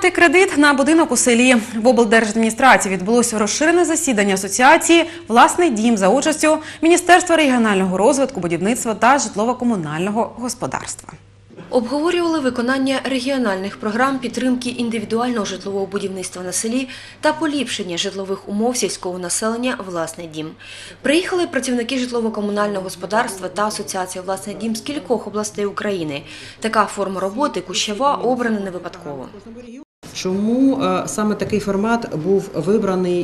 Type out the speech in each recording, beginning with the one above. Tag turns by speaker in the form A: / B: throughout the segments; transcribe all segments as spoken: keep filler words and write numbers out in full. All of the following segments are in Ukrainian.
A: Отримати кредит на будинок у селі. В облдержадміністрації відбулося розширене засідання асоціації «Власний дім» за участю Міністерства регіонального розвитку, будівництва та житлово-комунального господарства.
B: Обговорювали виконання регіональних програм підтримки індивідуального житлового будівництва на селі та поліпшення житлових умов сільського населення «Власний дім». Приїхали працівники житлово-комунального господарства та асоціація «Власний дім» з кількох областей України. Така форма роботи Кущава обрана не випадково.
C: Чому саме такий формат був вибраний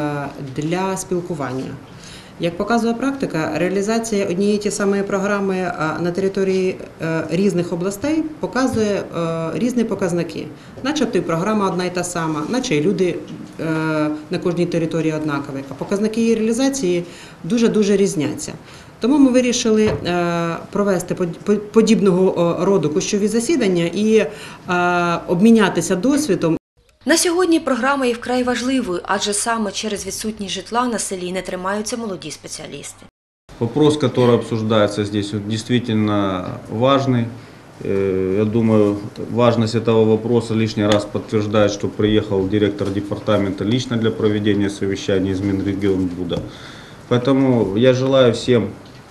C: для спілкування? Як показує практика, реалізація однієї ті самої програми на території різних областей показує різні показники. Начебто і програма одна й та сама, наче і люди на кожній території однакові, а показники її реалізації дуже-дуже різняться. Тому ми вирішили провести подібного роду кущові засідання і обмінятися досвідом.
B: На сьогодні програма є вкрай важливою, адже саме через відсутність житла на селі не тримаються молоді спеціалісти.
D: Вопрос, который обсуждается здесь, действительно важный. Я думаю, важность этого вопроса лишний раз подтверждает, что приехал директор департамента лично для проведения совещания из Минрегионбуда. Поэтому я желаю всем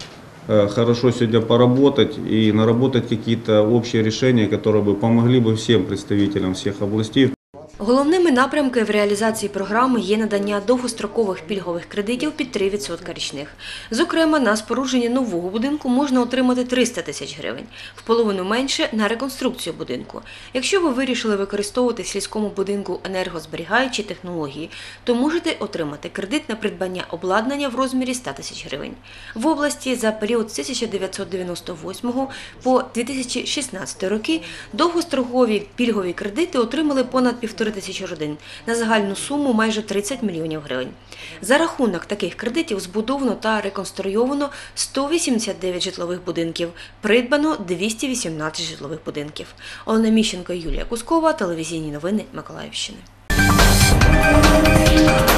D: хорошо сегодня поработать и наработать какие-то общие решения, которые бы помогли бы всем представителям всех областей.
B: Головними напрямками в реалізації програми є надання довгострокових пільгових кредитів під три відсотки річних. Зокрема, на спорудження нового будинку можна отримати триста тисяч гривень, в половину менше – на реконструкцію будинку. Якщо ви вирішили використовувати в сільському будинку енергозберігаючі технології, то можете отримати кредит на придбання обладнання в розмірі ста тисяч гривень. В області за період з тисяча дев'ятсот дев'яносто восьмого по дві тисячі шістнадцятий роки довгострокові пільгові кредити отримали понад півтори тисячі родин на загальну суму майже тридцять мільйонів гривень. За рахунок таких кредитів збудовано та реконструйовано сто вісімдесят дев'ять житлових будинків, придбано двісті вісімнадцять житлових будинків. Олена Міщенко, Юлія Кускова, телевізійні новини Миколаївщини.